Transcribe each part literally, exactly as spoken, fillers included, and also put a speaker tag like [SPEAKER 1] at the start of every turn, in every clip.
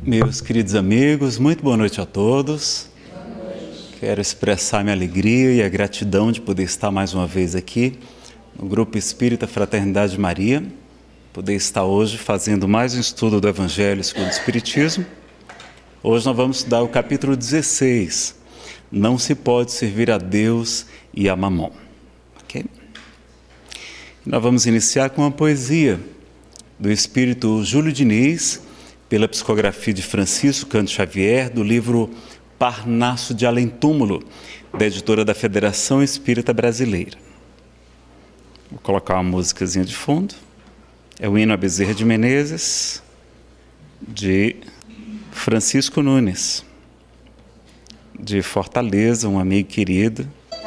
[SPEAKER 1] Meus queridos amigos, muito boa noite a todos.
[SPEAKER 2] Boa noite.
[SPEAKER 1] Quero expressar minha alegria e a gratidão de poder estar mais uma vez aqui no Grupo Espírita Fraternidade Maria, poder estar hoje fazendo mais um estudo do Evangelho segundo o Espiritismo. Hoje nós vamos estudar o capítulo dezesseis, Não se pode servir a Deus e a Mamon. Okay? Nós vamos iniciar com uma poesia do espírito Júlio Diniz, pela psicografia de Francisco Cândido Xavier, do livro Parnaso de Além Túmulo, da editora da Federação Espírita Brasileira. Vou colocar uma musicazinha de fundo. É o hino a Bezerra de Menezes, de Francisco Nunes, de Fortaleza, um amigo querido.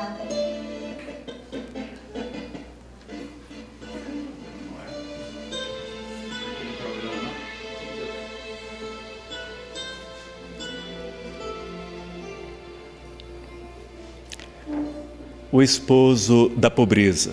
[SPEAKER 1] O esposo da pobreza.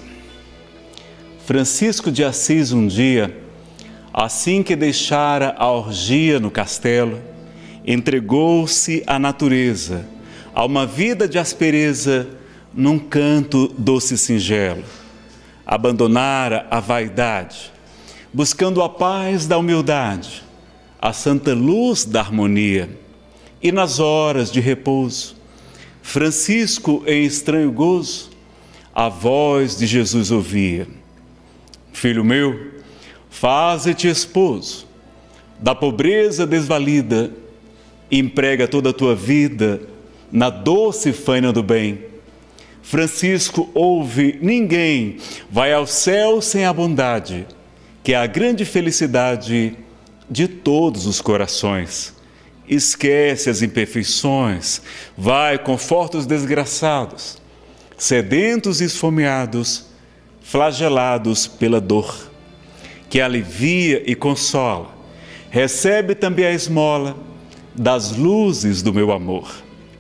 [SPEAKER 1] Francisco de Assis um dia, assim que deixara a orgia no castelo, entregou-se à natureza, a uma vida de aspereza, num canto doce e singelo. Abandonara a vaidade, buscando a paz da humildade, a santa luz da harmonia. E nas horas de repouso, Francisco, em estranho gozo, a voz de Jesus ouvia: Filho meu, faze-te esposo da pobreza desvalida, emprega toda a tua vida na doce faina do bem. Francisco ouve: ninguém vai ao céu sem a bondade, que é a grande felicidade de todos os corações. Esquece as imperfeições, vai, conforta os desgraçados, sedentos e esfomeados, flagelados pela dor, que alivia e consola. Recebe também a esmola das luzes do meu amor.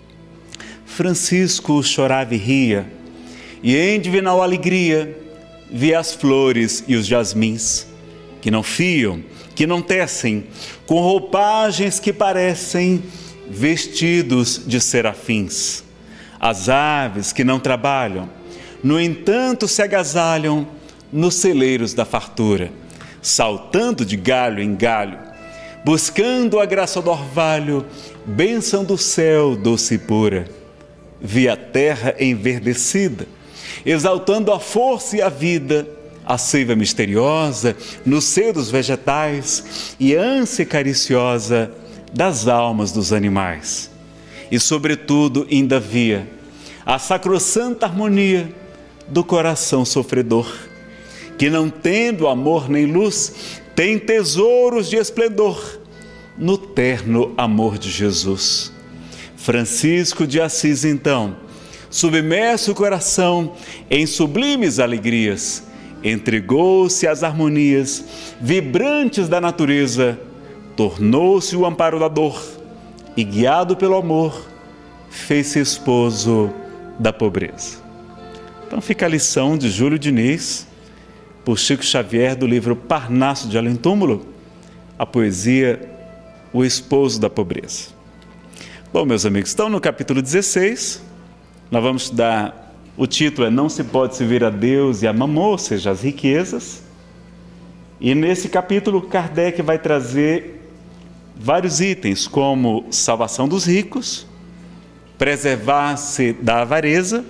[SPEAKER 1] Francisco chorava e ria, e em divinal alegria via as flores e os jasmins, que não fiam, que não tecem, com roupagens que parecem vestidos de serafins. As aves que não trabalham, no entanto se agasalham nos celeiros da fartura, saltando de galho em galho, buscando a graça do orvalho, bênção do céu doce e pura. Vi a terra enverdecida, exaltando a força e a vida, a seiva misteriosa no seio dos vegetais e a ânsia cariciosa das almas dos animais. E, sobretudo, ainda via a sacrossanta harmonia do coração sofredor, que, não tendo amor nem luz, tem tesouros de esplendor no terno amor de Jesus. Francisco de Assis, então, submerso o coração em sublimes alegrias, entregou-se às harmonias vibrantes da natureza, tornou-se o amparo da dor e, guiado pelo amor, fez-se esposo da pobreza. Então fica a lição de Júlio Diniz, por Chico Xavier, do livro Parnaso de Além Túmulo, a poesia O Esposo da Pobreza. Bom, meus amigos, estão no capítulo dezesseis, nós vamos estudar. O título é Não se pode servir a Deus e a Mamon, ou seja, as riquezas. E nesse capítulo, Kardec vai trazer vários itens, como salvação dos ricos, preservar-se da avareza,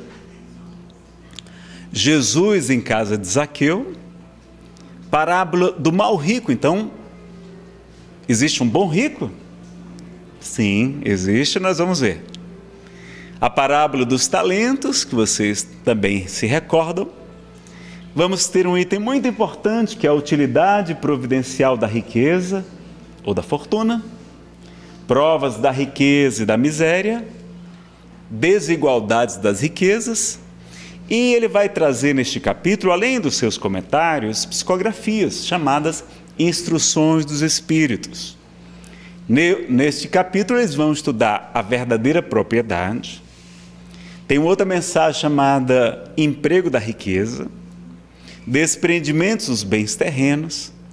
[SPEAKER 1] Jesus em casa de Zaqueu, parábola do mau rico. Então, existe um bom rico? Sim, existe, nós vamos ver. A parábola dos talentos, que vocês também se recordam. Vamos ter um item muito importante, que é a utilidade providencial da riqueza ou da fortuna, provas da riqueza e da miséria, desigualdades das riquezas, e ele vai trazer neste capítulo, além dos seus comentários, psicografias, chamadas Instruções dos Espíritos. Neste capítulo eles vão estudar a verdadeira propriedade. Tem outra mensagem chamada Emprego da Riqueza, Desprendimentos dos Bens Terrenos,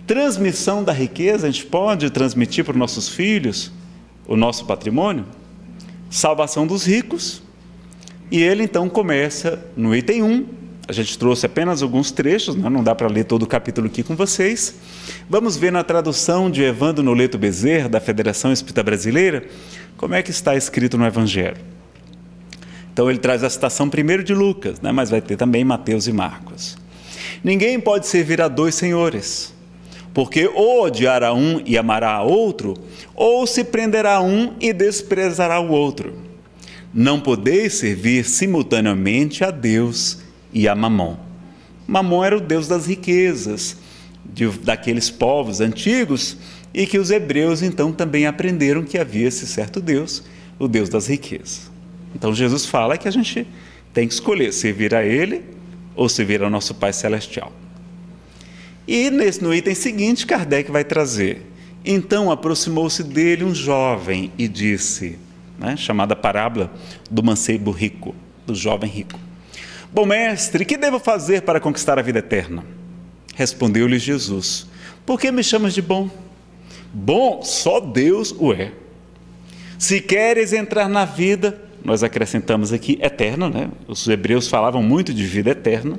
[SPEAKER 1] Transmissão da riqueza, a gente pode transmitir para os nossos filhos o nosso patrimônio? Salvação dos ricos. E ele então começa no item um, a gente trouxe apenas alguns trechos, não dá para ler todo o capítulo aqui com vocês. Vamos ver na tradução de Evandro Noleto Bezerra, da Federação Espírita Brasileira, como é que está escrito no Evangelho. Então ele traz a citação primeiro de Lucas, né, mas vai ter também Mateus e Marcos. Ninguém pode servir a dois senhores, porque ou odiará um e amará a outro, ou se prenderá a um e desprezará o outro. Não podeis servir simultaneamente a Deus e a Mamon. Mamon era o deus das riquezas, de, daqueles povos antigos, e que os hebreus então também aprenderam que havia esse certo Deus, o Deus das riquezas. Então Jesus fala que a gente tem que escolher servir a Ele ou servir ao nosso Pai Celestial. E nesse, no item seguinte, Kardec vai trazer: então aproximou-se dele um jovem e disse, né, chamada parábola do mancebo rico, do jovem rico: bom mestre, que devo fazer para conquistar a vida eterna? Respondeu-lhe Jesus: por que me chamas de bom? Bom, só Deus o é. Se queres entrar na vida, nós acrescentamos aqui eterna, né? Os hebreus falavam muito de vida eterna.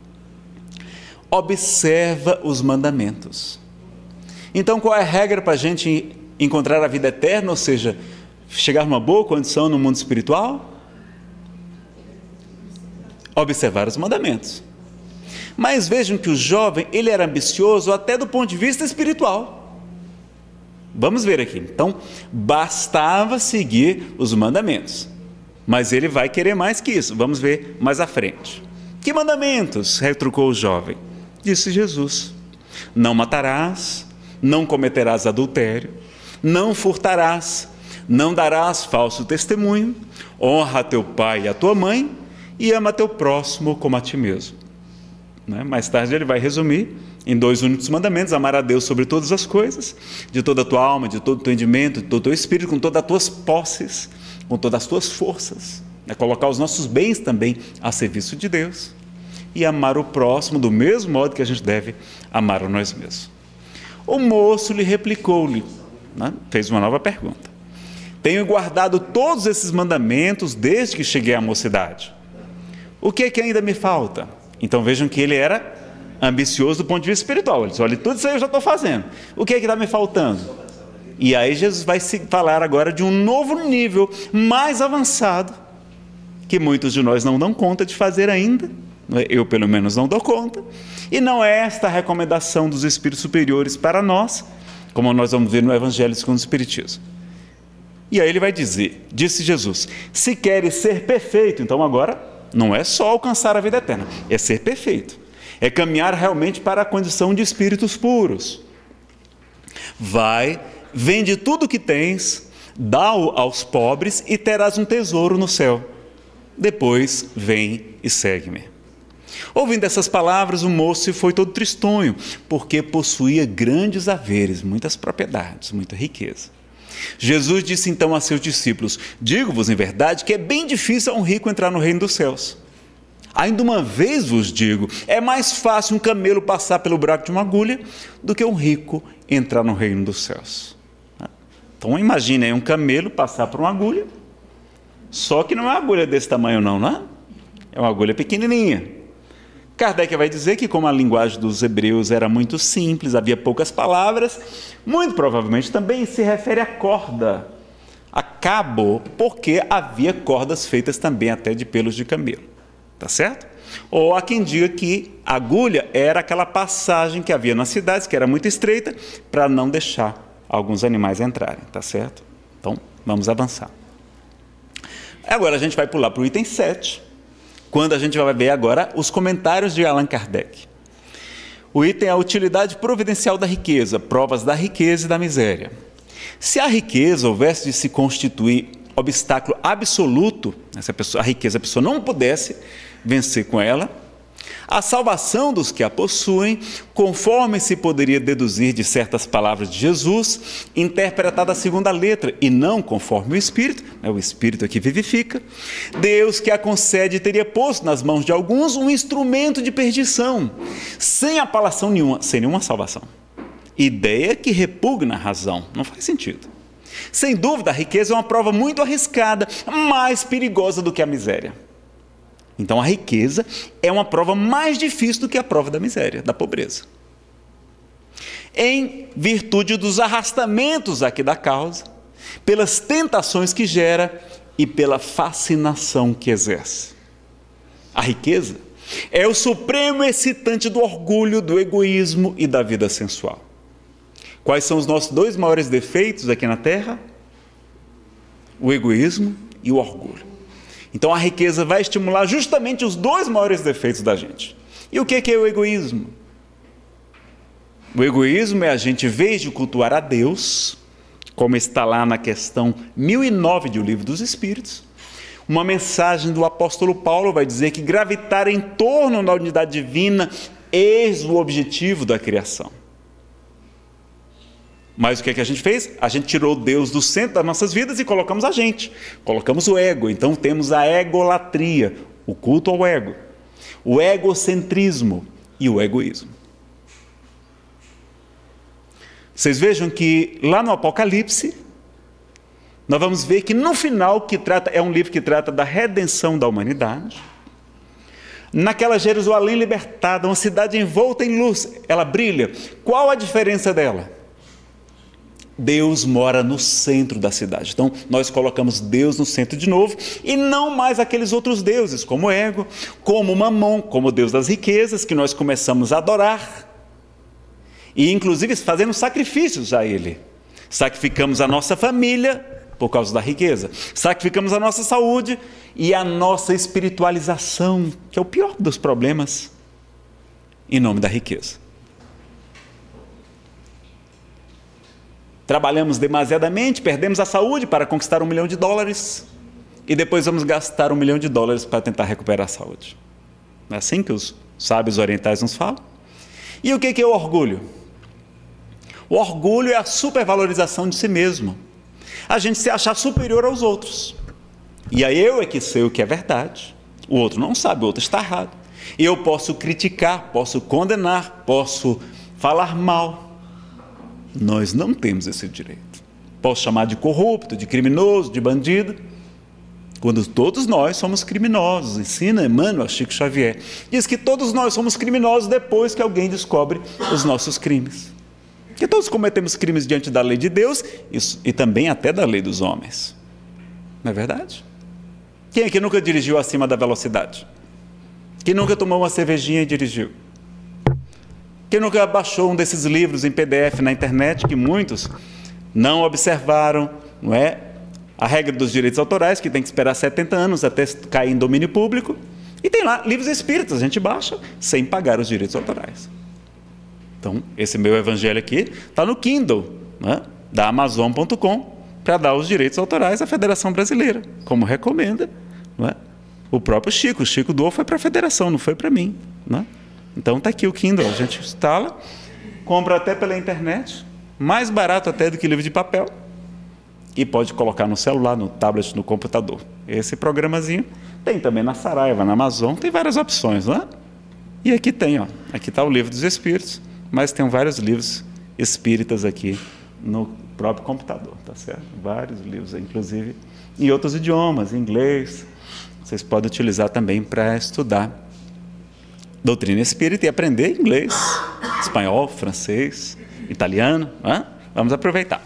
[SPEAKER 1] Observa os mandamentos. Então, qual é a regra para a gente encontrar a vida eterna, ou seja, chegar numa boa condição no mundo espiritual? Observar os mandamentos. Mas vejam que o jovem, ele era ambicioso até do ponto de vista espiritual. Vamos ver aqui. Então, bastava seguir os mandamentos, mas ele vai querer mais que isso. Vamos ver mais à frente. Que mandamentos? Retrucou o jovem. Disse Jesus: não matarás, não cometerás adultério, não furtarás, não darás falso testemunho, honra a teu pai e a tua mãe e ama teu próximo como a ti mesmo. Né? Mais tarde ele vai resumir em dois únicos mandamentos: amar a Deus sobre todas as coisas, de toda a tua alma, de todo o teu entendimento, de todo o teu espírito, com todas as tuas posses, com todas as tuas forças, né? Colocar os nossos bens também a serviço de Deus, e amar o próximo do mesmo modo que a gente deve amar a nós mesmos. O moço lhe replicou-lhe, né? Fez uma nova pergunta: tenho guardado todos esses mandamentos desde que cheguei à mocidade. O que é que ainda me falta? Então vejam que ele era ambicioso do ponto de vista espiritual. Ele disse: olha, tudo isso aí eu já estou fazendo. O que é que está me faltando? E aí Jesus vai se falar agora de um novo nível mais avançado, que muitos de nós não dão conta de fazer ainda. Eu pelo menos não dou conta. E não é esta a recomendação dos espíritos superiores para nós, como nós vamos ver no Evangelho segundo o Espiritismo. E aí ele vai dizer, disse Jesus: se queres ser perfeito, então agora não é só alcançar a vida eterna, é ser perfeito, é caminhar realmente para a condição de espíritos puros. Vai, vende tudo o que tens, dá-o aos pobres e terás um tesouro no céu. Depois vem e segue-me. Ouvindo essas palavras, o moço foi todo tristonho, porque possuía grandes haveres, muitas propriedades, muita riqueza. Jesus disse então a seus discípulos: digo-vos em verdade que é bem difícil a um rico entrar no reino dos céus. Ainda uma vez vos digo, é mais fácil um camelo passar pelo buraco de uma agulha do que um rico entrar no reino dos céus. Então imagine aí um camelo passar por uma agulha, só que não é uma agulha desse tamanho não, não é? É uma agulha pequenininha. Kardec vai dizer que, como a linguagem dos hebreus era muito simples, havia poucas palavras, muito provavelmente também se refere à corda, a cabo, porque havia cordas feitas também até de pelos de camelo, tá certo? Ou há quem diga que a agulha era aquela passagem que havia nas cidades, que era muito estreita, para não deixar alguns animais entrarem, tá certo? Então, vamos avançar. Agora a gente vai pular para o item sete, quando a gente vai ver agora os comentários de Allan Kardec. O item é a utilidade providencial da riqueza, provas da riqueza e da miséria. Se a riqueza houvesse de se constituir obstáculo absoluto, se a, pessoa, a riqueza a pessoa não pudesse vencer com ela, a salvação dos que a possuem, conforme se poderia deduzir de certas palavras de Jesus, interpretada segundo a letra, e não conforme o Espírito, é o Espírito que vivifica, Deus que a concede teria posto nas mãos de alguns um instrumento de perdição, sem apelação nenhuma, sem nenhuma salvação. Ideia que repugna a razão, não faz sentido. Sem dúvida, a riqueza é uma prova muito arriscada, mais perigosa do que a miséria. Então, a riqueza é uma prova mais difícil do que a prova da miséria, da pobreza. Em virtude dos arrastamentos aqui da causa, pelas tentações que gera e pela fascinação que exerce. A riqueza é o supremo excitante do orgulho, do egoísmo e da vida sensual. Quais são os nossos dois maiores defeitos aqui na Terra? O egoísmo e o orgulho. Então a riqueza vai estimular justamente os dois maiores defeitos da gente. E o que é o egoísmo? O egoísmo é a gente, em vez de cultuar a Deus, como está lá na questão mil e nove do Livro dos Espíritos, uma mensagem do apóstolo Paulo vai dizer que gravitar em torno da unidade divina eis o objetivo da criação. Mas o que é que a gente fez? A gente tirou Deus do centro das nossas vidas e colocamos a gente. Colocamos o ego. Então temos a egolatria, o culto ao ego, o egocentrismo e o egoísmo. Vocês vejam que lá no Apocalipse, nós vamos ver que no final, que trata, é um livro que trata da redenção da humanidade. Naquela Jerusalém libertada, uma cidade envolta em luz, ela brilha. Qual a diferença dela? Deus mora no centro da cidade. Então, nós colocamos Deus no centro de novo, e não mais aqueles outros deuses, como o ego, como Mamon, como o Deus das riquezas, que nós começamos a adorar, e inclusive fazendo sacrifícios a ele. Sacrificamos a nossa família por causa da riqueza, sacrificamos a nossa saúde e a nossa espiritualização, que é o pior dos problemas, em nome da riqueza. Trabalhamos demasiadamente, perdemos a saúde para conquistar um milhão de dólares e depois vamos gastar um milhão de dólares para tentar recuperar a saúde. Não é assim que os sábios orientais nos falam? E o que é o orgulho? O orgulho é a supervalorização de si mesmo. A gente se achar superior aos outros. E aí eu é que sei o que é verdade. O outro não sabe, o outro está errado. E eu posso criticar, posso condenar, posso falar mal. Nós não temos esse direito. Posso chamar de corrupto, de criminoso, de bandido, quando todos nós somos criminosos. Ensina Emmanuel, Chico Xavier. Diz que todos nós somos criminosos depois que alguém descobre os nossos crimes. Que todos cometemos crimes diante da lei de Deus e também até da lei dos homens. Não é verdade? Quem é que nunca dirigiu acima da velocidade? Quem nunca tomou uma cervejinha e dirigiu? Quem nunca baixou um desses livros em P D F na internet, que muitos não observaram, não é? A regra dos direitos autorais, que tem que esperar setenta anos até cair em domínio público. E tem lá livros espíritas, a gente baixa sem pagar os direitos autorais. Então, esse meu evangelho aqui está no Kindle, né, da Amazon ponto com, para dar os direitos autorais à Federação Brasileira, como recomenda, não é? O próprio Chico. O Chico doou foi para a Federação, não foi para mim, né? Então está aqui o Kindle, a gente instala, compra até pela internet, mais barato até do que livro de papel, e pode colocar no celular, no tablet, no computador. Esse programazinho tem também na Saraiva, na Amazon, tem várias opções, né? E aqui tem, ó, aqui está o Livro dos Espíritos, mas tem vários livros espíritas aqui no próprio computador, tá certo? Vários livros, inclusive em outros idiomas, em inglês, vocês podem utilizar também para estudar doutrina espírita e aprender inglês, espanhol, francês, italiano, né? Vamos aproveitar.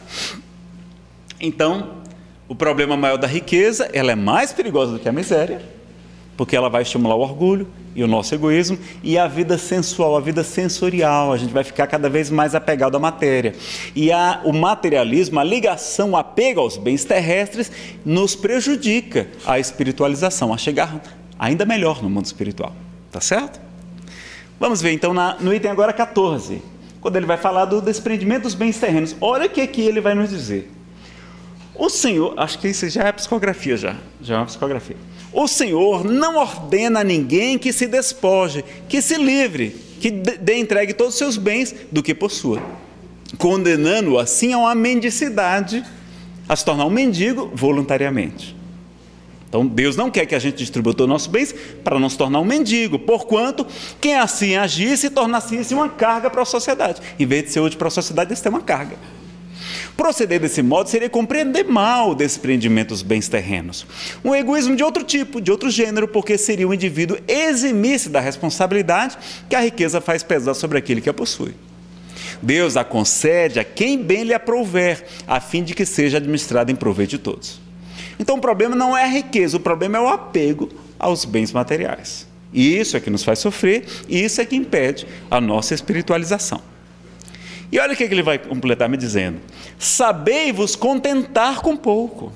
[SPEAKER 1] Então, o problema maior da riqueza, ela é mais perigosa do que a miséria, porque ela vai estimular o orgulho e o nosso egoísmo e a vida sensual, a vida sensorial. A gente vai ficar cada vez mais apegado à matéria. E a, o materialismo, a ligação, o apego aos bens terrestres, nos prejudica a espiritualização, a chegar ainda melhor no mundo espiritual. Tá certo? Vamos ver então na, no item agora quatorze, quando ele vai falar do desprendimento dos bens terrenos. Olha o que aqui ele vai nos dizer. O Senhor, acho que isso já é psicografia, já, já é uma psicografia. O Senhor não ordena a ninguém que se despoje, que se livre, que dê entregue todos os seus bens do que possua, condenando-o assim a uma mendicidade, a se tornar um mendigo voluntariamente. Então, Então, Deus não quer que a gente distribua todos os nossos bens para não se tornar um mendigo, porquanto quem assim agir se tornasse uma carga para a sociedade. Em vez de ser útil para a sociedade, isso é uma carga. Proceder desse modo seria compreender mal o desprendimento dos bens terrenos. Um egoísmo de outro tipo, de outro gênero, porque seria o indivíduo eximir-se da responsabilidade que a riqueza faz pesar sobre aquele que a possui. Deus a concede a quem bem lhe aprouver, a fim de que seja administrada em proveito de todos. Então o problema não é a riqueza, o problema é o apego aos bens materiais. E isso é que nos faz sofrer, e isso é que impede a nossa espiritualização. E olha o que ele vai completar me dizendo: sabei-vos contentar com pouco.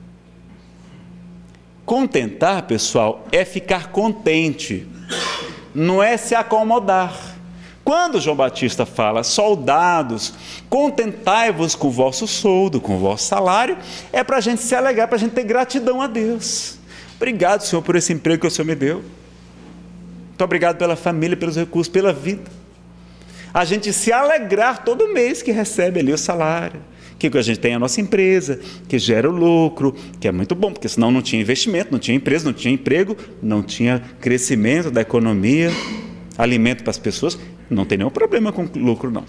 [SPEAKER 1] Contentar, pessoal, é ficar contente, não é se acomodar. Quando João Batista fala, soldados, contentai-vos com o vosso soldo, com o vosso salário, é para a gente se alegrar, para a gente ter gratidão a Deus. Obrigado, Senhor, por esse emprego que o Senhor me deu. Muito obrigado pela família, pelos recursos, pela vida. A gente se alegrar todo mês que recebe ali o salário, que a gente tem a nossa empresa, que gera o lucro, que é muito bom, porque senão não tinha investimento, não tinha empresa, não tinha emprego, não tinha crescimento da economia, alimento para as pessoas, não tem nenhum problema com lucro, não.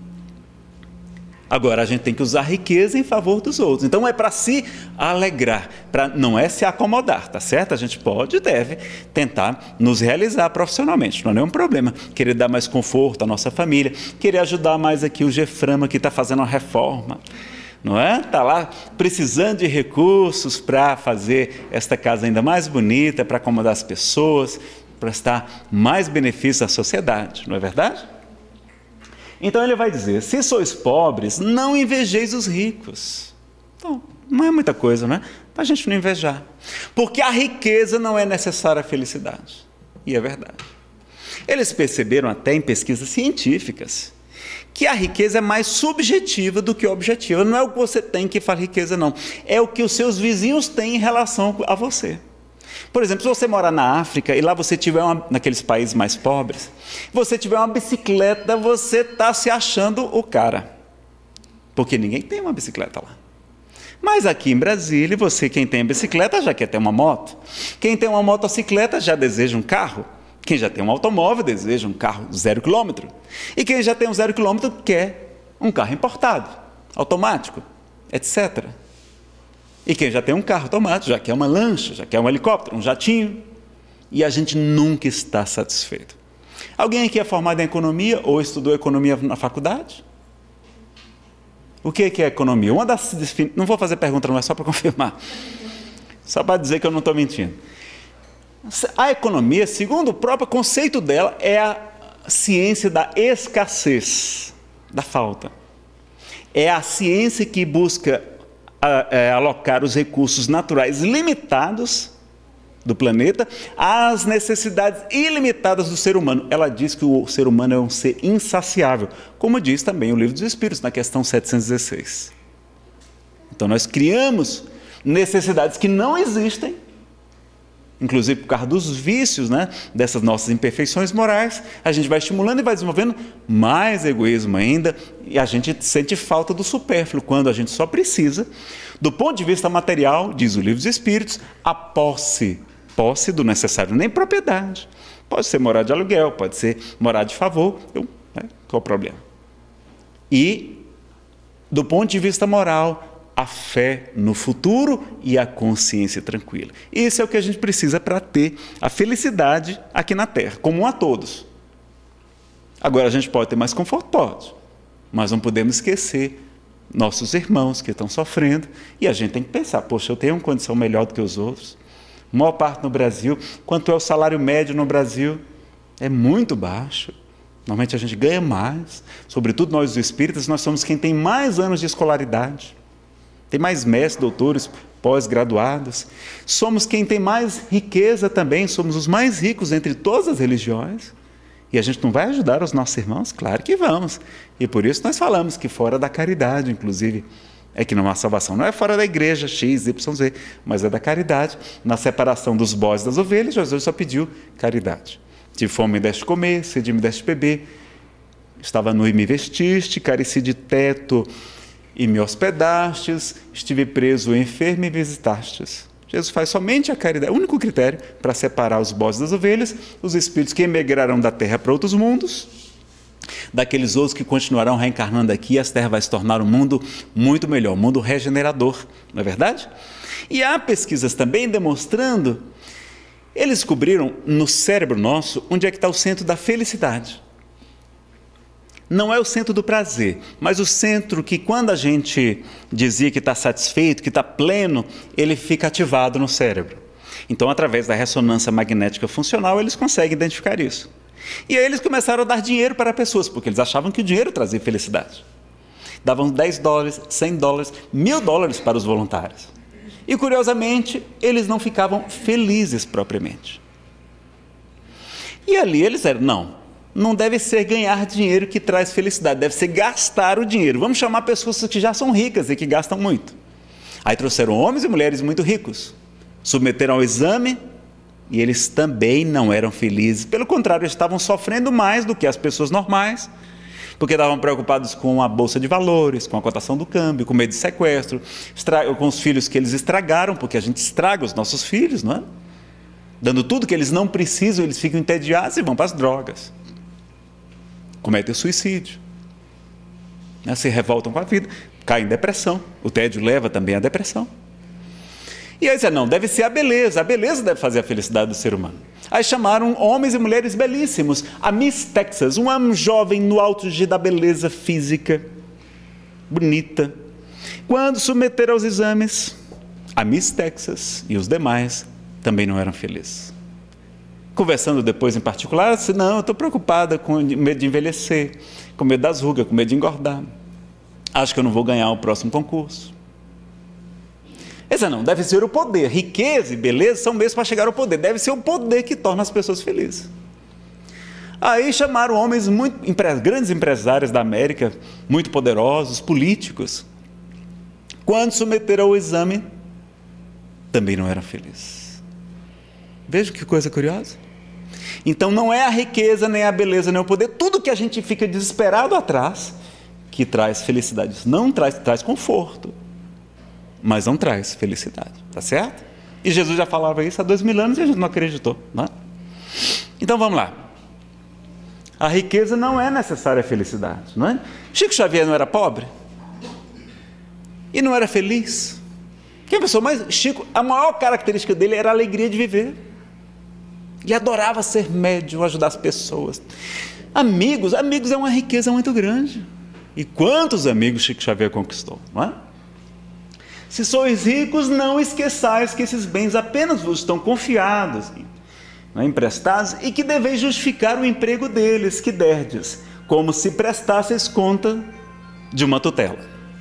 [SPEAKER 1] Agora, a gente tem que usar a riqueza em favor dos outros. Então, é para se alegrar, pra, não é se acomodar, tá certo? A gente pode e deve tentar nos realizar profissionalmente, não é nenhum problema. Querer dar mais conforto à nossa família, querer ajudar mais aqui o Geframa, que está fazendo uma reforma, não é? Está lá precisando de recursos para fazer esta casa ainda mais bonita, para acomodar as pessoas, para prestar mais benefícios à sociedade, não é verdade? Então ele vai dizer, se sois pobres, não invejeis os ricos. Então, não é muita coisa, né? Para a gente não invejar. Porque a riqueza não é necessária à felicidade. E é verdade. Eles perceberam até em pesquisas científicas que a riqueza é mais subjetiva do que objetiva. Não é o que você tem que faz riqueza, não. É o que os seus vizinhos têm em relação a você. Por exemplo, se você morar na África e lá você tiver uma, naqueles países mais pobres, você tiver uma bicicleta, você está se achando o cara. Porque ninguém tem uma bicicleta lá. Mas aqui em Brasília, você, quem tem bicicleta, já quer ter uma moto. Quem tem uma motocicleta já deseja um carro. Quem já tem um automóvel deseja um carro zero quilômetro. E quem já tem um zero quilômetro quer um carro importado, automático, etcétera. E quem já tem um carro automático, já quer uma lancha, já quer um helicóptero, um jatinho. E a gente nunca está satisfeito. Alguém aqui é formado em economia ou estudou economia na faculdade? O que é economia? Uma das... Não vou fazer pergunta, não é só para confirmar. Só para dizer que eu não estou mentindo. A economia, segundo o próprio conceito dela, é a ciência da escassez, da falta. É a ciência que busca A, é, alocar os recursos naturais limitados do planeta às necessidades ilimitadas do ser humano. Ela diz que o ser humano é um ser insaciável, como diz também o Livro dos Espíritos, na questão setecentos e dezesseis. Então, nós criamos necessidades que não existem, inclusive por causa dos vícios, né, dessas nossas imperfeições morais, a gente vai estimulando e vai desenvolvendo mais egoísmo ainda, e a gente sente falta do supérfluo, quando a gente só precisa, do ponto de vista material, diz o Livro dos Espíritos, a posse, posse do necessário, nem propriedade. Pode ser morar de aluguel, pode ser morar de favor, eu, né, qual o problema? E, do ponto de vista moral, a fé no futuro e a consciência tranquila. Isso é o que a gente precisa para ter a felicidade aqui na Terra, comum a todos. Agora, a gente pode ter mais conforto? Pode. Mas não podemos esquecer nossos irmãos que estão sofrendo, e a gente tem que pensar, poxa, eu tenho uma condição melhor do que os outros. A maior parte no Brasil, quanto é o salário médio no Brasil? É muito baixo. Normalmente a gente ganha mais, sobretudo nós os espíritas, nós somos quem tem mais anos de escolaridade. Tem mais mestres, doutores, pós-graduados. Somos quem tem mais riqueza também, somos os mais ricos entre todas as religiões. E a gente não vai ajudar os nossos irmãos? Claro que vamos. E por isso nós falamos que fora da caridade, inclusive, é que não há salvação. Não é fora da igreja, X, Y, Z, mas é da caridade. Na separação dos bodes das ovelhas, Jesus só pediu caridade. Tive fome, me deste comer, sede, me deste beber. Estava nu e me vestiste, careci de teto e me hospedastes, estive preso ou enfermo e visitastes. Jesus faz somente a caridade, o único critério para separar os bodes das ovelhas, os espíritos que emigrarão da terra para outros mundos, daqueles outros que continuarão reencarnando aqui, e a terra vai se tornar um mundo muito melhor, um mundo regenerador, não é verdade? E há pesquisas também demonstrando, eles descobriram no cérebro nosso onde é que está o centro da felicidade. Não é o centro do prazer, mas o centro que quando a gente dizia que está satisfeito, que está pleno, ele fica ativado no cérebro. Então, através da ressonância magnética funcional, eles conseguem identificar isso. E aí eles começaram a dar dinheiro para pessoas, porque eles achavam que o dinheiro trazia felicidade. Davam dez dólares, cem dólares, mil dólares para os voluntários. E, curiosamente, eles não ficavam felizes propriamente. E ali eles disseram, não, não deve ser ganhar dinheiro que traz felicidade, deve ser gastar o dinheiro. Vamos chamar pessoas que já são ricas e que gastam muito. Aí trouxeram homens e mulheres muito ricos, submeteram ao exame e eles também não eram felizes. Pelo contrário, eles estavam sofrendo mais do que as pessoas normais, porque estavam preocupados com a bolsa de valores, com a cotação do câmbio, com medo de sequestro, com os filhos que eles estragaram, porque a gente estraga os nossos filhos, não é? Dando tudo que eles não precisam, eles ficam entediados e vão para as drogas. Cometem o suicídio, né? Se revoltam com a vida, caem em depressão, o tédio leva também à depressão. E aí disseram, não, deve ser a beleza, a beleza deve fazer a felicidade do ser humano. Aí chamaram homens e mulheres belíssimos, a Miss Texas, uma jovem no auge da beleza física, bonita. Quando submeteram aos exames, a Miss Texas e os demais também não eram felizes. Conversando depois em particular, eu disse, não, eu estou preocupada com medo de envelhecer, com medo das rugas, com medo de engordar. Acho que eu não vou ganhar o próximo concurso. Essa não, deve ser o poder. Riqueza e beleza são meios para chegar ao poder. Deve ser o poder que torna as pessoas felizes. Aí chamaram homens, muito, grandes empresários da América, muito poderosos, políticos. Quando submeteram ao exame, também não eram felizes. Veja que coisa curiosa. Então não é a riqueza, nem a beleza, nem o poder, tudo que a gente fica desesperado atrás, que traz felicidade. Isso não traz, traz conforto, mas não traz felicidade, tá certo? E Jesus já falava isso há dois mil anos e a gente não acreditou, não é? Então vamos lá. A riqueza não é necessária à felicidade, não é? Chico Xavier não era pobre? E não era feliz? Quem pensou, mas Chico, a maior característica dele era a alegria de viver. E adorava ser médium, ajudar as pessoas. Amigos, amigos é uma riqueza muito grande. E quantos amigos Chico Xavier conquistou, não é? Se sois ricos, não esqueçais que esses bens apenas vos estão confiados, não é, emprestados, e que deveis justificar o emprego deles, que derdes, como se prestasseis conta de uma tutela.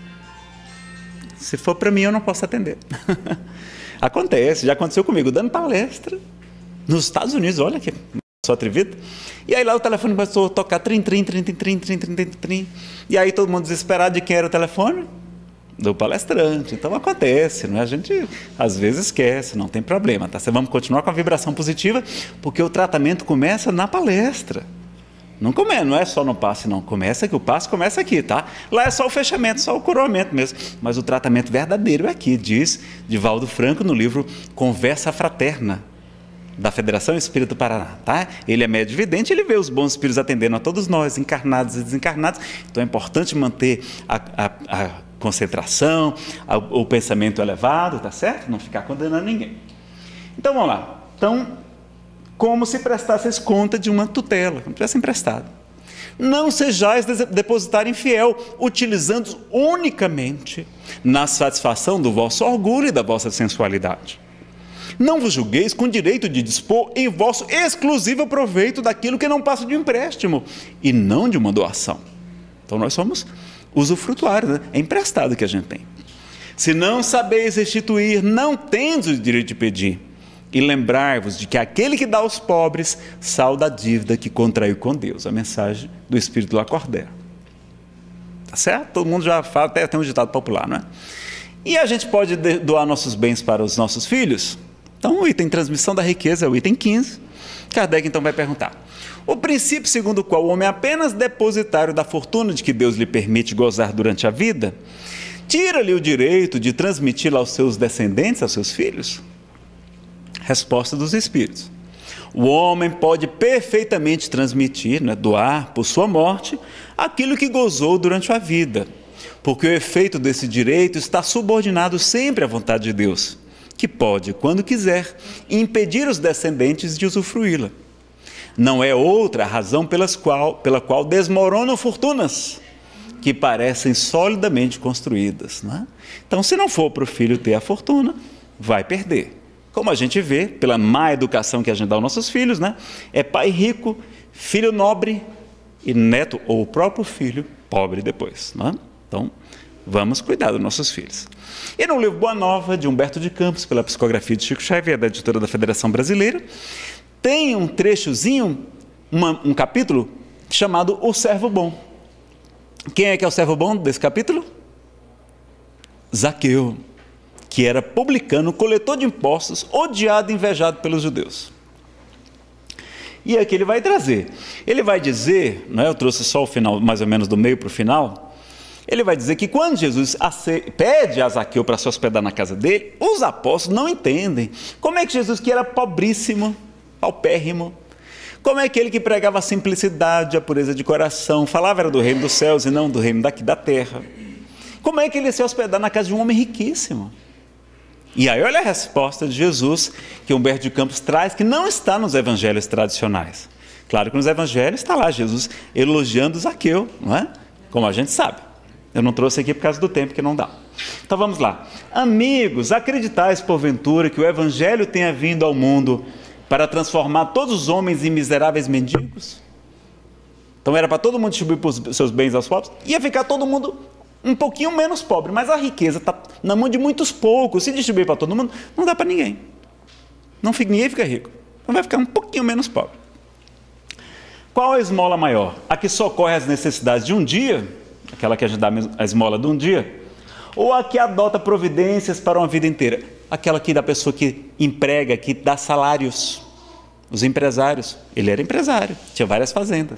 [SPEAKER 1] Se for para mim, eu não posso atender. Acontece, já aconteceu comigo, dando palestra nos Estados Unidos, olha que sou atrevido. E aí lá o telefone começou a tocar trim, trim, trim, trim, trim, trim, trim, trim, trim. E aí todo mundo desesperado de quem era o telefone? Do palestrante. Então acontece, não é? A gente às vezes esquece, não tem problema, tá? Vamos continuar com a vibração positiva, porque o tratamento começa na palestra. Não começa, não é só no passe, não. Começa que o passe começa aqui, tá? Lá é só o fechamento, só o coroamento mesmo. Mas o tratamento verdadeiro é aqui, diz Divaldo Franco no livro Conversa Fraterna, da Federação Espírita do Paraná, tá? Ele é médium vidente, ele vê os bons espíritos atendendo a todos nós, encarnados e desencarnados. Então é importante manter a, a, a concentração, a, o pensamento elevado, tá certo? Não ficar condenando ninguém. Então vamos lá. Então, como se prestasseis conta de uma tutela, como tivesse emprestado. Não sejais depositário infiel, utilizando unicamente na satisfação do vosso orgulho e da vossa sensualidade. Não vos julgueis com direito de dispor em vosso exclusivo proveito daquilo que não passa de um empréstimo e não de uma doação. Então nós somos usufrutuários, né? É emprestado que a gente tem. Se não sabeis restituir, não tendes o direito de pedir. E lembrai-vos de que aquele que dá aos pobres salda a dívida que contraiu com Deus. A mensagem do Espírito Lacordaire. Tá certo? Todo mundo já fala, até tem um ditado popular, não é? E a gente pode doar nossos bens para os nossos filhos? Então, o item transmissão da riqueza é o item quinze. Kardec, então, vai perguntar. O princípio segundo o qual o homem é apenas depositário da fortuna de que Deus lhe permite gozar durante a vida, tira-lhe o direito de transmiti-la aos seus descendentes, aos seus filhos? Resposta dos Espíritos. O homem pode perfeitamente transmitir, né, doar por sua morte, aquilo que gozou durante a vida, porque o efeito desse direito está subordinado sempre à vontade de Deus, que pode, quando quiser, impedir os descendentes de usufruí-la. Não é outra a razão pelas qual, pela qual desmoronam fortunas que parecem solidamente construídas, né? Então, se não for para o filho ter a fortuna, vai perder. Como a gente vê, pela má educação que a gente dá aos nossos filhos, né? É pai rico, filho nobre e neto, ou o próprio filho, pobre depois, né? Então, vamos cuidar dos nossos filhos. E no livro Boa Nova, de Humberto de Campos, pela psicografia de Chico Xavier, da editora da Federação Brasileira, tem um trechozinho, uma, um capítulo chamado O Servo Bom. Quem é que é o servo bom desse capítulo? Zaqueu, que era publicano, coletor de impostos, odiado e invejado pelos judeus. E aqui ele vai trazer, ele vai dizer, não é? Eu trouxe só o final, mais ou menos do meio para o final, ele vai dizer que quando Jesus pede a Zaqueu para se hospedar na casa dele, os apóstolos não entendem como é que Jesus, que era pobríssimo, paupérrimo, como é aquele que pregava a simplicidade, a pureza de coração, falava era do reino dos céus e não do reino daqui da terra, como é que ele ia se hospedar na casa de um homem riquíssimo? E aí olha a resposta de Jesus, que Humberto de Campos traz, que não está nos evangelhos tradicionais. Claro que nos evangelhos está lá Jesus elogiando Zaqueu, não é? Como a gente sabe. Eu não trouxe aqui por causa do tempo, que não dá. Então vamos lá. Amigos, acreditais porventura que o evangelho tenha vindo ao mundo para transformar todos os homens em miseráveis mendigos? Então era para todo mundo distribuir os seus bens aos pobres, ia ficar todo mundo um pouquinho menos pobre, mas a riqueza está na mão de muitos poucos. Se distribuir para todo mundo, não dá para ninguém. Não fica, ninguém fica rico. Então vai ficar um pouquinho menos pobre. Qual a esmola maior? A que socorre as necessidades de um dia, aquela que a gente dá a esmola de um dia, ou a que adota providências para uma vida inteira? Aquela que da pessoa que emprega, que dá salários. Os empresários. Ele era empresário, tinha várias fazendas.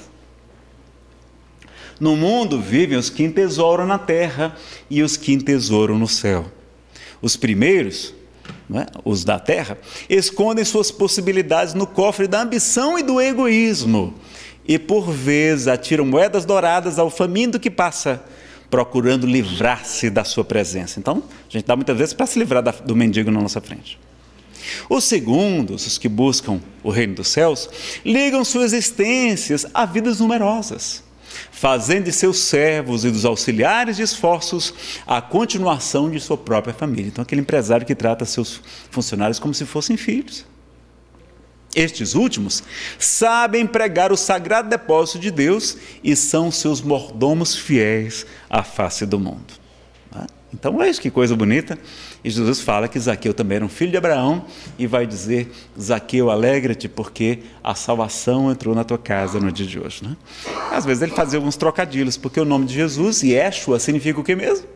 [SPEAKER 1] No mundo vivem os que entesouram na terra e os que entesouram no céu. Os primeiros, não é? Os da terra, escondem suas possibilidades no cofre da ambição e do egoísmo, e por vezes atiram moedas douradas ao faminto que passa, procurando livrar-se da sua presença. Então, a gente dá muitas vezes para se livrar da, do mendigo na nossa frente. Os segundos, os que buscam o reino dos céus, ligam suas existências a vidas numerosas, fazendo de seus servos e dos auxiliares de esforços a continuação de sua própria família. Então, aquele empresário que trata seus funcionários como se fossem filhos. Estes últimos sabem pregar o sagrado depósito de Deus e são seus mordomos fiéis à face do mundo. Então, é isso, que coisa bonita. E Jesus fala que Zaqueu também era um filho de Abraão e vai dizer: Zaqueu, alegra-te porque a salvação entrou na tua casa no dia de hoje, né? Às vezes ele fazia alguns trocadilhos, porque o nome de Jesus, Yeshua, significa o que mesmo?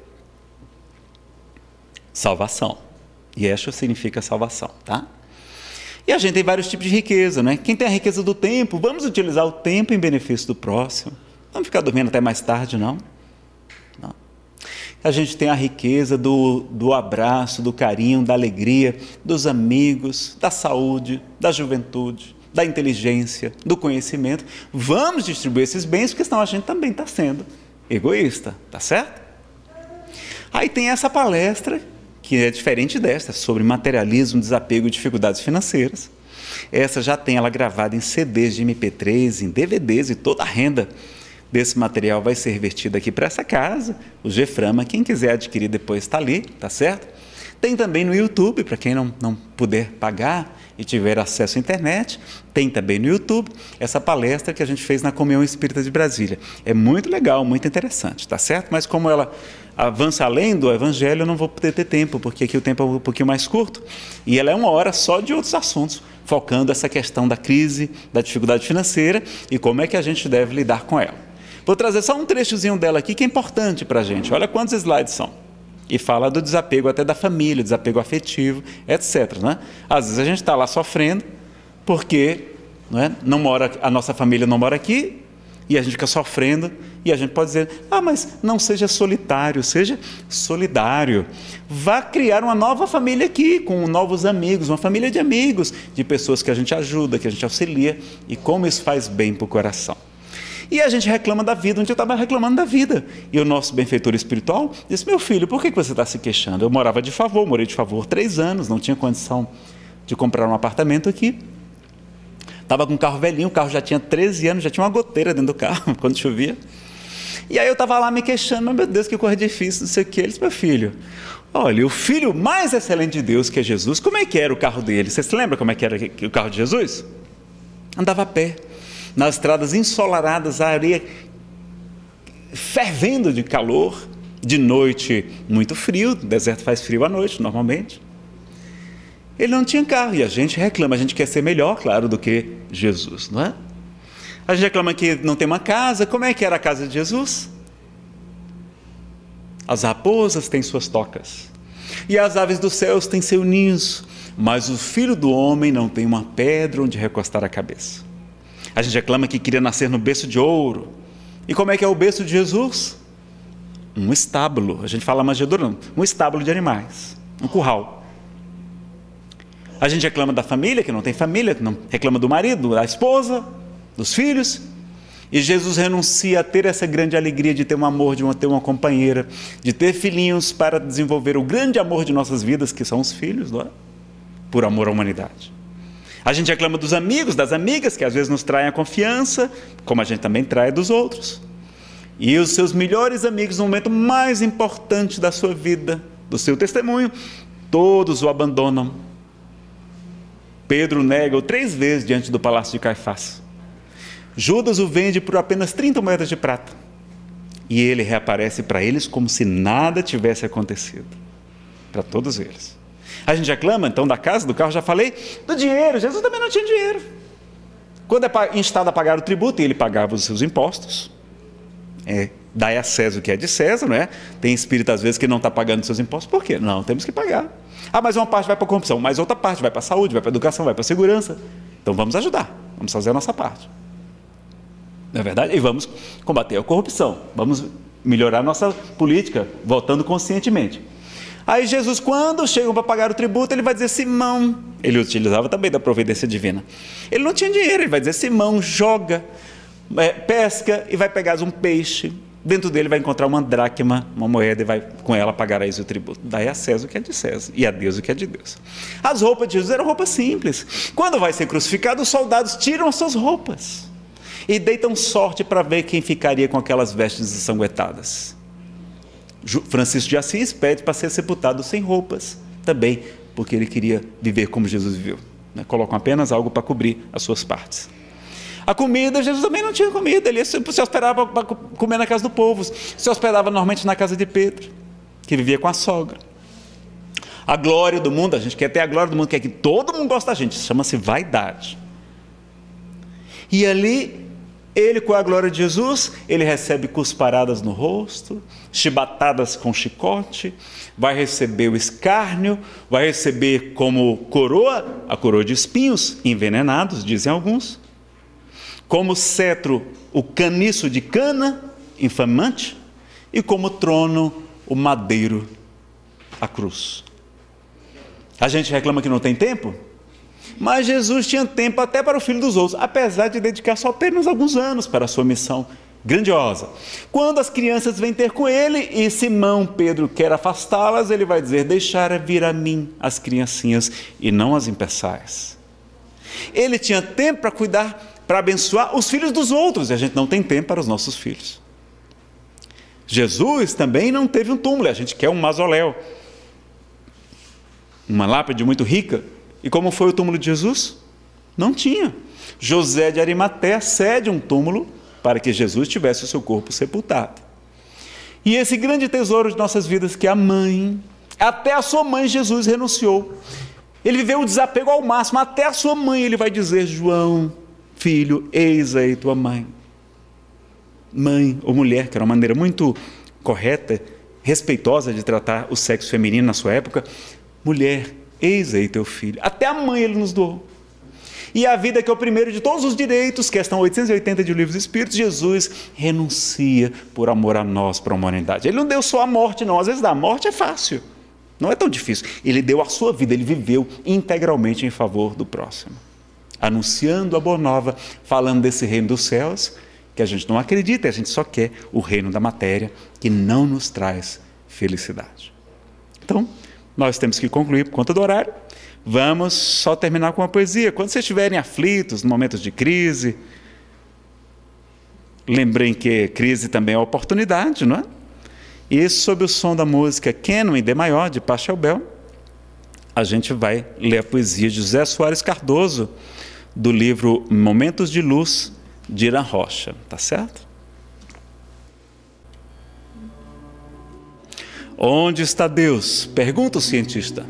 [SPEAKER 1] Salvação. Yeshua significa salvação, tá? E a gente tem vários tipos de riqueza, né? Quem tem a riqueza do tempo, vamos utilizar o tempo em benefício do próximo. Não vamos ficar dormindo até mais tarde, não. Não. A gente tem a riqueza do, do abraço, do carinho, da alegria, dos amigos, da saúde, da juventude, da inteligência, do conhecimento. Vamos distribuir esses bens, porque senão a gente também está sendo egoísta, tá certo? Aí tem essa palestra, que é diferente desta, sobre materialismo, desapego e dificuldades financeiras. Essa já tem ela gravada em C Ds de M P três, em D V Ds, e toda a renda desse material vai ser revertida aqui para essa casa, o Geframa. Quem quiser adquirir depois está ali, tá certo? Tem também no YouTube, para quem não, não puder pagar e tiver acesso à internet, tem também no YouTube essa palestra que a gente fez na Comunhão Espírita de Brasília. É muito legal, muito interessante, tá certo? Mas como ela avança além do Evangelho, eu não vou poder ter tempo, porque aqui o tempo é um pouquinho mais curto, e ela é uma hora só de outros assuntos, focando essa questão da crise, da dificuldade financeira e como é que a gente deve lidar com ela. Vou trazer só um trechozinho dela aqui que é importante para a gente. Olha quantos slides são. E fala do desapego até da família, desapego afetivo, etcétera. Né? Às vezes a gente está lá sofrendo porque, não é, não mora, a nossa família não mora aqui, E a gente fica sofrendo, e a gente pode dizer, ah, mas não seja solitário, seja solidário. Vá criar uma nova família aqui, com novos amigos, uma família de amigos, de pessoas que a gente ajuda, que a gente auxilia, e como isso faz bem para o coração. E a gente reclama da vida. Um dia eu estava reclamando da vida, e o nosso benfeitor espiritual disse, meu filho, por que você está se queixando? Eu morava de favor, morei de favor três anos, não tinha condição de comprar um apartamento aqui. Estava com um carro velhinho, o carro já tinha treze anos, já tinha uma goteira dentro do carro, quando chovia. E aí eu estava lá me queixando, meu Deus, que coisa difícil, não sei o que. Ele disse, meu filho, olha, o filho mais excelente de Deus, que é Jesus, como é que era o carro dele? Você se lembra como é que era o carro de Jesus? Andava a pé, nas estradas ensolaradas, a areia fervendo de calor, de noite muito frio, o deserto faz frio à noite, normalmente. Ele não tinha carro, e a gente reclama, a gente quer ser melhor, claro, do que Jesus, não é? A gente reclama que não tem uma casa. Como é que era a casa de Jesus? As raposas têm suas tocas, e as aves dos céus têm seus ninhos, mas o Filho do Homem não tem uma pedra onde recostar a cabeça. A gente reclama que queria nascer no berço de ouro. E como é que é o berço de Jesus? Um estábulo. A gente fala manjedoura, não. Um estábulo de animais, um curral. A gente reclama da família, que não tem família, não reclama do marido, da esposa, dos filhos. E Jesus renuncia a ter essa grande alegria de ter um amor, de ter uma companheira, de ter filhinhos para desenvolver o grande amor de nossas vidas, que são os filhos, não é? Por amor à humanidade. A gente reclama dos amigos, das amigas, que às vezes nos traem a confiança, como a gente também trai dos outros. E os seus melhores amigos, no momento mais importante da sua vida, do seu testemunho, todos o abandonam. Pedro nega-o três vezes diante do palácio de Caifás. Judas o vende por apenas trinta moedas de prata. E ele reaparece para eles como se nada tivesse acontecido. Para todos eles. A gente reclama, então, da casa, do carro, já falei, do dinheiro. Jesus também não tinha dinheiro. Quando é instado a pagar o tributo, e ele pagava os seus impostos. É, dai a César o que é de César, não é? Tem espírito, às vezes, que não está pagando os seus impostos. Por quê? Não, temos que pagar. Ah, mas uma parte vai para a corrupção, mas outra parte vai para a saúde, vai para a educação, vai para a segurança. Então vamos ajudar, vamos fazer a nossa parte. Não é verdade? E vamos combater a corrupção, vamos melhorar a nossa política, votando conscientemente. Aí Jesus, quando chegam para pagar o tributo, ele vai dizer, Simão, ele utilizava também da providência divina. Ele não tinha dinheiro, ele vai dizer, Simão, joga, é, pesca e vai pegar um peixe. Dentro dele vai encontrar uma dracma, uma moeda, e vai com ela pagar a isso o tributo. Daí a César o que é de César, e a Deus o que é de Deus. As roupas de Jesus eram roupas simples. Quando vai ser crucificado, os soldados tiram as suas roupas e deitam sorte para ver quem ficaria com aquelas vestes ensanguentadas. Francisco de Assis pede para ser sepultado sem roupas, também porque ele queria viver como Jesus viveu, né? Colocam apenas algo para cobrir as suas partes. A comida, Jesus também não tinha comida, ele se hospedava para comer na casa do povo, se hospedava normalmente na casa de Pedro, que vivia com a sogra. A glória do mundo, a gente quer ter a glória do mundo, quer que todo mundo goste da gente, chama-se vaidade. E ali, ele com a glória de Jesus, ele recebe cusparadas no rosto, chibatadas com chicote, vai receber o escárnio, vai receber como coroa, a coroa de espinhos envenenados, dizem alguns, como cetro, o caniço de cana, infamante, e como trono, o madeiro, a cruz. A gente reclama que não tem tempo, mas Jesus tinha tempo até para o filho dos outros, apesar de dedicar só apenas alguns anos para a sua missão grandiosa. Quando as crianças vêm ter com ele e Simão Pedro quer afastá-las, ele vai dizer, deixar vir a mim as criancinhas e não as impeçais. Ele tinha tempo para cuidar, para abençoar os filhos dos outros, e a gente não tem tempo para os nossos filhos. Jesus também não teve um túmulo, a gente quer um mausoléu, uma lápide muito rica. E como foi o túmulo de Jesus? Não tinha. José de Arimateia cede um túmulo para que Jesus tivesse o seu corpo sepultado. E esse grande tesouro de nossas vidas, que é a mãe, até a sua mãe Jesus renunciou. Ele viveu o desapego ao máximo, até a sua mãe ele vai dizer, João, filho, eis aí tua mãe. Mãe ou mulher, que era uma maneira muito correta, respeitosa de tratar o sexo feminino na sua época. Mulher, eis aí teu filho. Até a mãe ele nos doou. E a vida, que é o primeiro de todos os direitos, questão oitocentos e oitenta de O Livro dos Espíritos, Jesus renuncia por amor a nós, para a humanidade. Ele não deu só a morte, não. Às vezes a morte é fácil, não é tão difícil. Ele deu a sua vida, ele viveu integralmente em favor do próximo, anunciando a boa nova, falando desse reino dos céus, que a gente não acredita, a gente só quer o reino da matéria, que não nos traz felicidade. Então, nós temos que concluir por conta do horário. Vamos só terminar com uma poesia. Quando vocês estiverem aflitos, momentos de crise, lembrem que crise também é oportunidade, não é? E sob o som da música Canon em Dê maior, de Pachelbel, a gente vai ler a poesia de José Soares Cardoso, do livro Momentos de Luz, de Irã Rocha. Tá certo? Onde está Deus? Pergunta o cientista.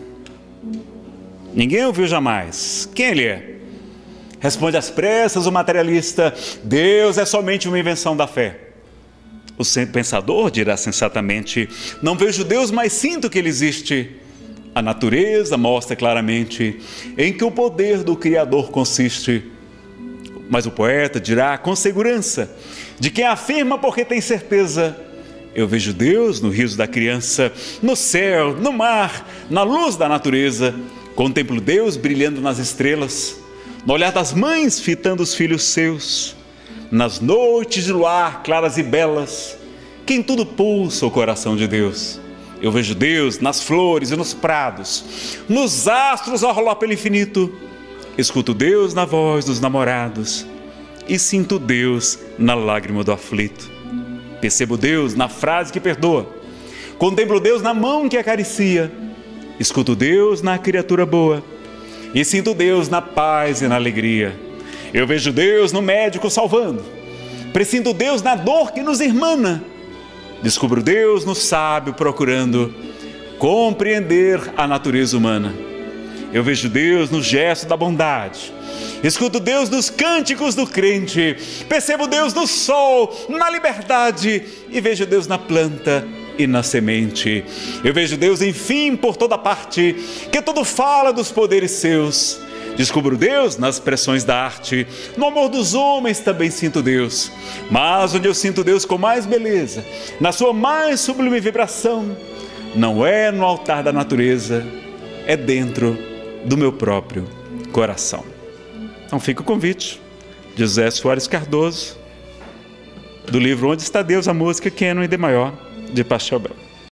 [SPEAKER 1] Ninguém ouviu jamais. Quem ele é? Responde às pressas o materialista: Deus é somente uma invenção da fé. O pensador dirá sensatamente: não vejo Deus, mas sinto que ele existe. A natureza mostra claramente em que o poder do Criador consiste. Mas o poeta dirá com segurança de quem afirma porque tem certeza: eu vejo Deus no riso da criança, no céu, no mar, na luz da natureza. Contemplo Deus brilhando nas estrelas, no olhar das mães fitando os filhos seus, nas noites de luar claras e belas, que em tudo pulsa o coração de Deus. Eu vejo Deus nas flores e nos prados, nos astros a rolar pelo infinito. Escuto Deus na voz dos namorados e sinto Deus na lágrima do aflito. Percebo Deus na frase que perdoa, contemplo Deus na mão que acaricia, escuto Deus na criatura boa e sinto Deus na paz e na alegria. Eu vejo Deus no médico salvando, presinto Deus na dor que nos irmana, descubro Deus no sábio procurando compreender a natureza humana. Eu vejo Deus no gesto da bondade, escuto Deus nos cânticos do crente, percebo Deus no sol, na liberdade, e vejo Deus na planta e na semente. Eu vejo Deus, enfim, por toda parte, que tudo fala dos poderes seus. Descubro Deus nas expressões da arte, no amor dos homens também sinto Deus. Mas onde eu sinto Deus com mais beleza, na sua mais sublime vibração, não é no altar da natureza, é dentro do meu próprio coração. Então fica o convite, José Soares Cardoso, do livro Onde está Deus, a música Canon em Dê maior, de Pachelbel.